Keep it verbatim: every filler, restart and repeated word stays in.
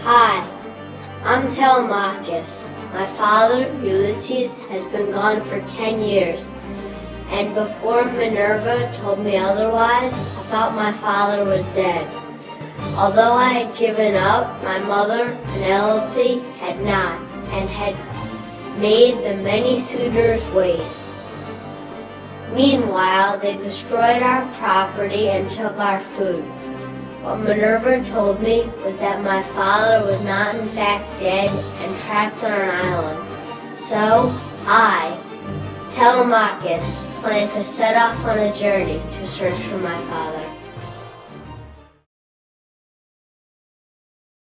Hi, I'm Tellamachus. My father, Ulysses, has been gone for ten years, and before Minerva told me otherwise, I thought my father was dead. Although I had given up, my mother, Penelope, had not, and had made the many suitors wait. Meanwhile, they destroyed our property and took our food. What Minerva told me was that my father was not in fact dead and trapped on an island. So, I, Tellamachus, plan to set off on a journey to search for my father.